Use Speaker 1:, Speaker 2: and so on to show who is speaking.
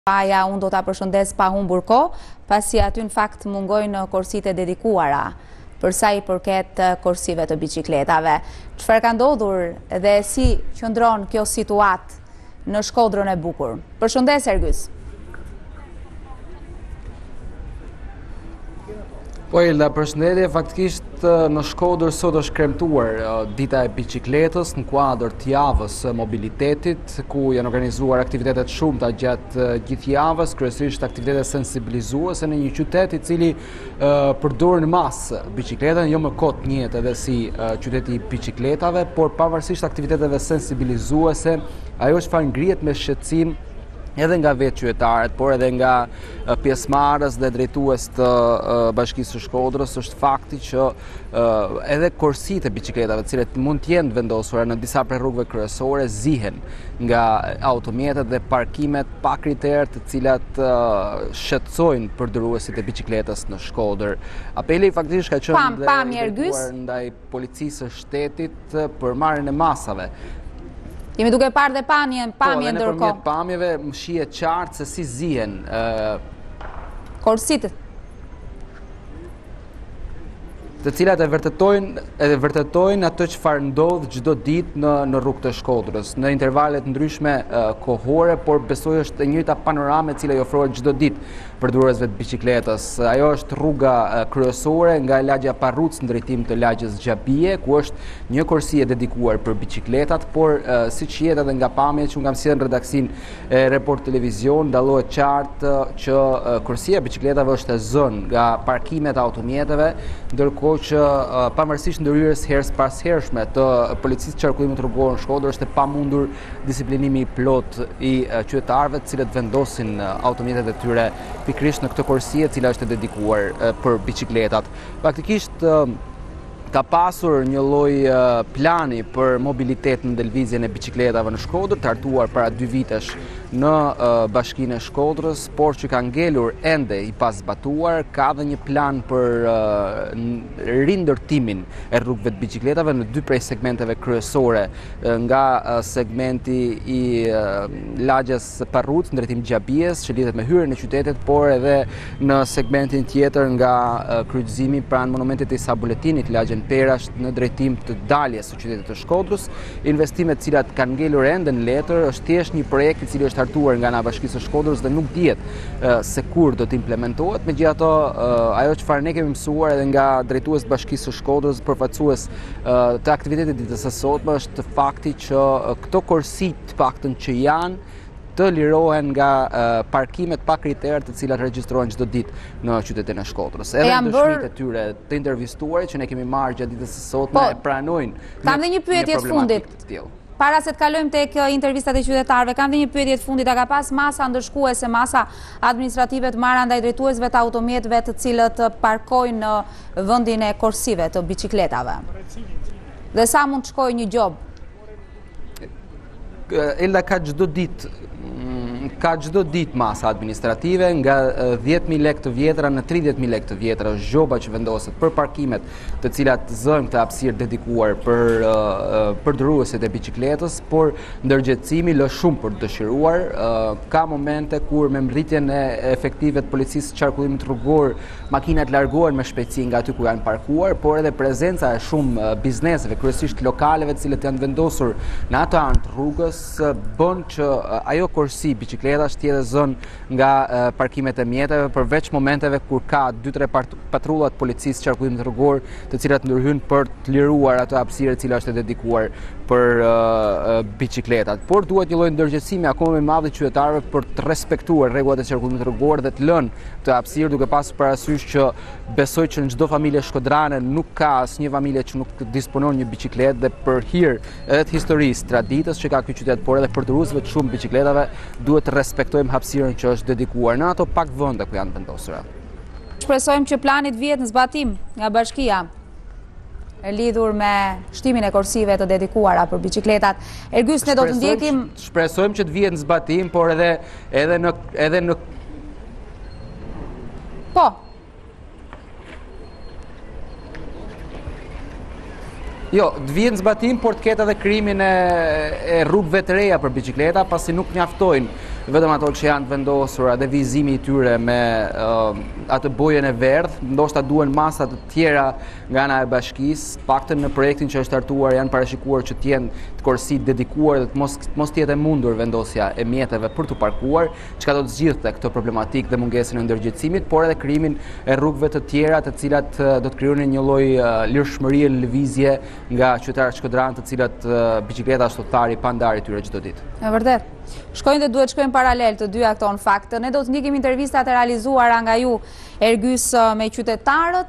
Speaker 1: Paja, unë do ta përshëndes pa humbur kohë, pasi aty në fakt mungojnë korsitë e dedikuara për sa i përket korsive të biçikletave. Çfarë ka ndodhur dhe si qëndron kjo situatë në Shkodrën e bukur? Përshëndes Ergys.
Speaker 2: Po Ilda, përshëndetje, faktikisht në Shkodër sot është kremtuar dita e biçikletës në kuadër të javës mobilitetit, ku janë organizuar aktivitetet shumëta gjatë gjithë javës, kryesisht aktivitete sensibilizuese në një qytet i cili përdor në masë biçikletën, jo më kot njihet edhe si qyteti i biçikletave, por pavarësisht aktiviteteve sensibilizuese, ajo çfarë ngrihet me shqetësim edhe nga vetë qytetarët, por edhe nga pjesëmarrës dhe drejtues të Bashkisë së Shkodrës, është fakti që edhe korsitë e biçikletave, të cilat mund të jenë vendosura në disa prej rrugëve kryesore, zihen nga automjetet dhe parkimet pa kriter, të cilat shqetësojnë përdorësit e biçikletës në Shkodër. Apeli faktikisht ka qenë drejtuar ndaj policisë së shtetit për marrjen e masave.
Speaker 1: Jemi duke parë dhe pamje ndërkohë.
Speaker 2: Po, dhe nëpërmjet pamjeve më shihet qartë se si zihen
Speaker 1: korsitë,
Speaker 2: të cilat e vërtetojnë ato çfarë ndodh çdo ditë në rrugët e Shkodrës, në intervalet ndryshme kohore, por besoj është e njëjta panorame e cila i ofrohet çdo ditë përdorësve të biçikletës. Ajo është rruga kryesore nga lagja Parruc në drejtim të lagjës Xhabie, ku është një korsi e dedikuar për biçikletat, por siç jetë edhe nga pamjet që unë kam sjellë në redaksinë e Report Televizion, dallohet qartë që korsia e biçikletave është e zënë nga parkimet e automjeteve, ndërkohë që pavarësisht ndërhyrjes herës pas hershme të policisë qarkullimit rrugor në Shkodër, është e pamundur disiplinimi i plot i qytetarëve të cilët vendosin automjetet e tyre pikërisht në këtë korsi e cila është e dedikuar për biçikletat. Faktikisht ka pasur një lloj plani për mobilitet në lëvizjen e biçikletave në Shkodër, të hartuar para 2 vitesh në Bashkinë e Shkodrës, por që ka ngelur ende i pazbatuar. Ka dhe një plan për rindërtimin e rrugëve të biçikletave në 2 prej segmenteve kryesore, nga segmenti i lagjes Parruc në drejtim Xhabies, që lidhet me hyrjen e qytetit, por edhe në segmentin tjetër nga kryqëzimi pranë monumentit të Isa Buletinit, lagjen Perash në drejtim të daljes së qytetit të Shkodrës. Investimet të cilat kanë ngelur ende në letër, është thjesht një projekt i cili është hartuar nga ana Bashkisë së Shkodrës dhe nuk dihet se kur do të implementohet. Megjithatë, ajo çfarë ne kemi mësuar edhe nga drejtues të Bashkisë së Shkodrës, përfaqësues të aktivitetit ditës së sotme, është fakti që këto korsi të paktën që janë të lirohen nga parkimet pa kriter të cilat regjistrohen çdo ditë në qytetin e Shkodrës. Edhe dëshmitë e tyre të intervistuarit që ne kemi marrë gjatë ditës së sotme e pranojnë.
Speaker 1: Kam dhe një pyetje të fundit. Para se të kalojmë tek intervistat e qytetarëve, kam dhe një pyetje të fundit. A ka pas masa ndërshkuese, masa administrative të marra ndaj drejtuesve të automjetëve të cilët parkojnë në vendin e korsive të biçikletave? Dhe sa mund të shkojë një gjob?
Speaker 2: Elda, ka çdo ditë masa administrative, nga 10.000 lekë të vjetra në 30.000 lekë të vjetra, është gjoba që vendoset për parkimet të cilat zënë këtë hapësirë dedikuar për përdorësit e biçikletës, por ndërgjegjësimi lë shumë për të dëshiruar. Ka momente kur me mbërritjen e efektive të policisë qarkullimit rrugor, makinat largohen me shpejtësi nga aty ku janë parkuar, por edhe prezenca e shumë bizneseve, kryesisht lokaleve të cilët janë vendosur në atë anë të rrugës, bën që ajo korsi biçikletash të jetë zënë nga parkimet e mjeteve, përveç momenteve kur ka 2-3 patrulla të policisë qarkullimit rrugor, të cilat ndërhyjnë për të liruar atë hapësirë e cila është e dedikuar për biçikletat. Por duhet një lloj ndërgjegjësimi akoma më i madh i qytetarëve për të respektuar rregullat e qarkullimit rrugor dhe të lënë të hapësirë, duke pasur parasysh që besoj që në çdo familje shkodrane nuk ka asnjë familje që nuk disponon një biçikletë, dhe për hir edhe të historisë, traditës që ka ky qytet, por edhe përdorësve të shumë biçikletave, duhet të respektojmë hapësirën që është dedikuar në ato pak vende ku janë vendosura.
Speaker 1: Shpresojmë që plani të vihet në zbatim nga Bashkia e lidhur me shtimin e korsive të dedikuara për biçikletat. Ergys, ne do të ndjekim.
Speaker 2: Shpresojmë që të vihet në zbatim, por edhe në
Speaker 1: Po.
Speaker 2: Jo, të vihet në zbatim, por të ketë edhe krimin e rrugëve të reja për biçikleta, pasi nuk mjaftojnë vetëm ato që janë të vendosura dhe vizimi i tyre me atë bojën e verdh, ndoshta duhen masa të tjera nga ana e bashkisë, paktën në projektin që është startuar janë parashikuar që të jenë të korsit dedikuar dhe të mos tjetë e mundur vendosja e mjeteve për të parkuar, çka do të zgjidhte këtë problematikë dhe mungesën e ndërgjegjësimit, por edhe krijimin e rrugëve të tjera, të cilat do të krijonin një lloj lirshmërie në lëvizje nga qytetarët shkodranë, të cilat bicikleta ashtu thari pa ndarje tyre çdo ditë.
Speaker 1: E vërtet. Shkojnë dhe duhet shkojnë paralel të dyja këto në fakt. Ne do të ndjekim intervistat e realizuara nga ju Ergjys me qytetarët.